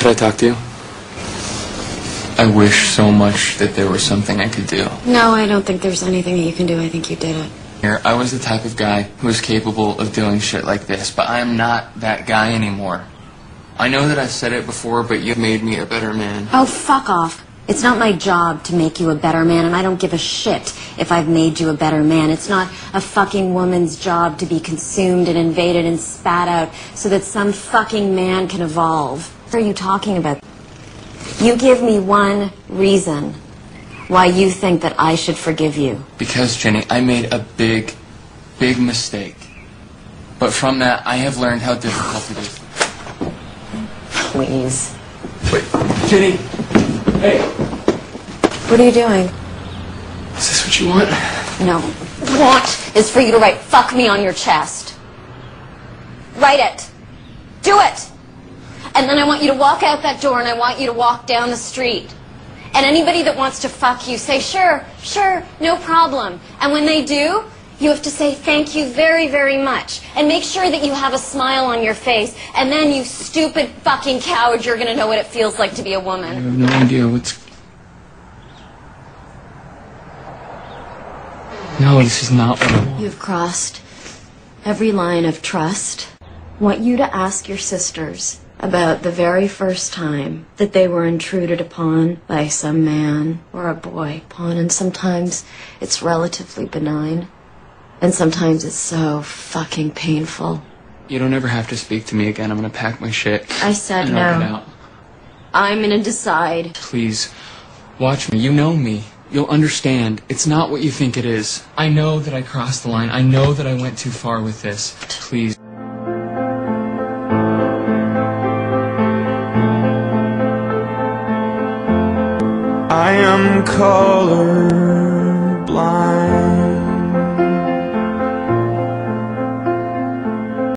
Could I talk to you? I wish so much that there was something I could do. No, I don't think there's anything that you can do. I think you did it. I was the type of guy who was capable of doing shit like this, but I am not that guy anymore. I know that I've said it before, but you've made me a better man. Oh, fuck off. It's not my job to make you a better man, and I don't give a shit if I've made you a better man. It's not a fucking woman's job to be consumed and invaded and spat out so that some fucking man can evolve. What are you talking about? You give me one reason why you think that I should forgive you. Because, Jenny, I made a big, big mistake. But from that, I have learned how difficult it is. Please. Wait, Jenny! Hey! What are you doing? Is this what you want? No. Want is for you to write "fuck me" on your chest. Write it. Do it. And then I want you to walk out that door and I want you to walk down the street. And anybody that wants to fuck you, say, sure, no problem. And when they do, you have to say thank you very, very much. And make sure that you have a smile on your face. And then, you stupid fucking coward, you're going to know what it feels like to be a woman. I have no idea what's... No, this is not what I want. You've crossed every line of trust. I want you to ask your sisters about the very first time that they were intruded upon by some man or a boy. And sometimes it's relatively benign. And sometimes it's so fucking painful. You don't ever have to speak to me again. I'm gonna pack my shit. I said and I'll get no. out. I'm gonna decide. Please, watch me. You know me. You'll understand. It's not what you think it is. I know that I crossed the line. I know that I went too far with this. Please. I am color.